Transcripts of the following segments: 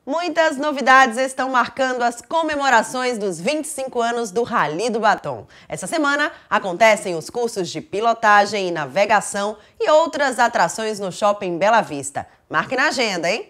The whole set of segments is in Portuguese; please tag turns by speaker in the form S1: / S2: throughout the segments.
S1: Muitas novidades estão marcando as comemorações dos 25 anos do Rally do Batom. Essa semana acontecem os cursos de pilotagem e navegação e outras atrações no Shopping Bela Vista. Marque na agenda, hein?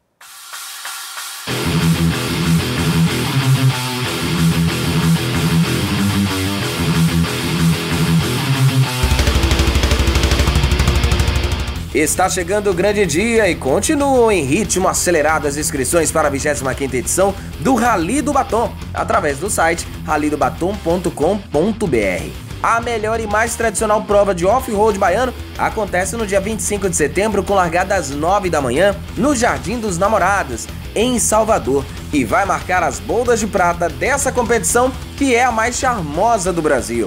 S2: Está chegando o grande dia e continuam em ritmo acelerado as inscrições para a 25ª edição do Rally do Batom, através do site rallydobatom.com.br. A melhor e mais tradicional prova de off-road baiano acontece no dia 25 de setembro com largada às 9 da manhã no Jardim dos Namorados, em Salvador, e vai marcar as bodas de prata dessa competição que é a mais charmosa do Brasil.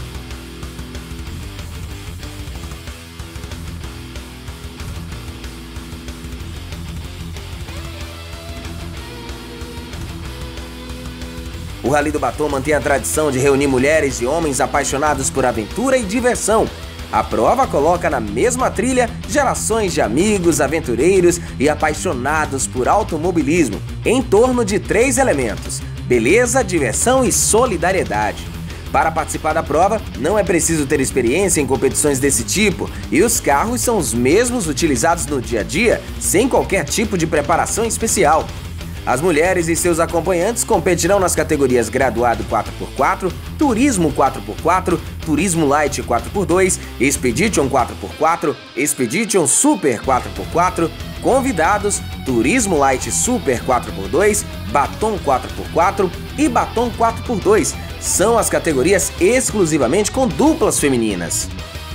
S2: O Rally do Batom mantém a tradição de reunir mulheres e homens apaixonados por aventura e diversão. A prova coloca na mesma trilha gerações de amigos, aventureiros e apaixonados por automobilismo, em torno de 3 elementos: beleza, diversão e solidariedade. Para participar da prova, não é preciso ter experiência em competições desse tipo, e os carros são os mesmos utilizados no dia a dia, sem qualquer tipo de preparação especial. As mulheres e seus acompanhantes competirão nas categorias Graduado 4x4, Turismo 4x4, Turismo Light 4x2, Expedition 4x4, Expedition Super 4x4, Convidados, Turismo Light Super 4x2, Batom 4x4 e Batom 4x2. São as categorias exclusivamente com duplas femininas.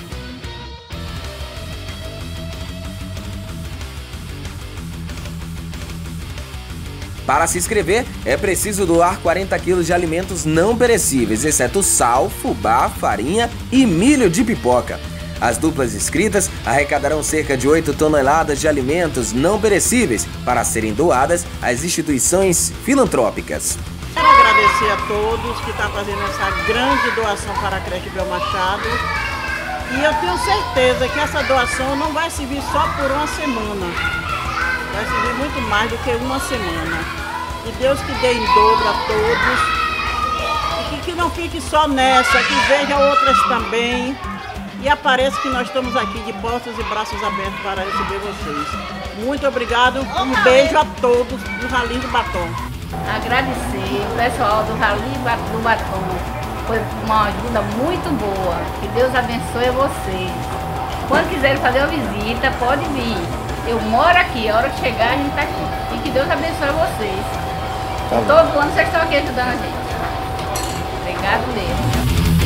S2: Para se inscrever, é preciso doar 40 kg de alimentos não perecíveis, exceto sal, fubá, farinha e milho de pipoca. As duplas inscritas arrecadarão cerca de 8 toneladas de alimentos não perecíveis para serem doadas às instituições filantrópicas.
S3: Quero agradecer a todos que estão fazendo essa grande doação para a creche Bel Machado. E eu tenho certeza que essa doação não vai servir só por uma semana. Vai servir muito mais do que uma semana. E Deus que dê em dobro a todos. E que não fique só nessa, que veja outras também. E apareça que nós estamos aqui de portas e braços abertos para receber vocês. Muito obrigado, um beijo a todos do Rally do Batom.
S4: Agradecer o pessoal do Rally do Batom. Foi uma ajuda muito boa. Que Deus abençoe vocês. Quando quiserem fazer uma visita, pode vir. Eu moro aqui, a hora que chegar a gente está aqui. E que Deus abençoe vocês. Todo ano vocês estão aqui ajudando a gente. Obrigado mesmo.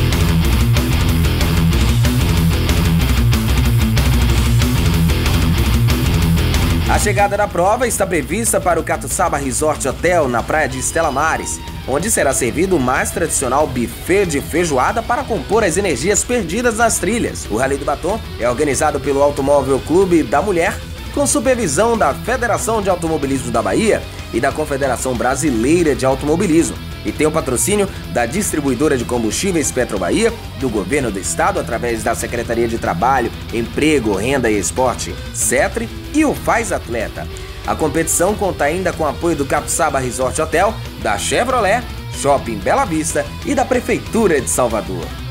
S2: A chegada da prova está prevista para o Catuçaba Resort Hotel, na praia de Estela Maris, onde será servido o mais tradicional buffet de feijoada para compor as energias perdidas nas trilhas. O Rally do Batom é organizado pelo Automóvel Clube da Mulher, com supervisão da Federação de Automobilismo da Bahia e da Confederação Brasileira de Automobilismo, e tem o patrocínio da Distribuidora de Combustíveis Petrobahia, do Governo do Estado através da Secretaria de Trabalho, Emprego, Renda e Esporte, CETRE, e o Faz Atleta. A competição conta ainda com o apoio do Catuçaba Resort Hotel, da Chevrolet, Shopping Bela Vista e da Prefeitura de Salvador.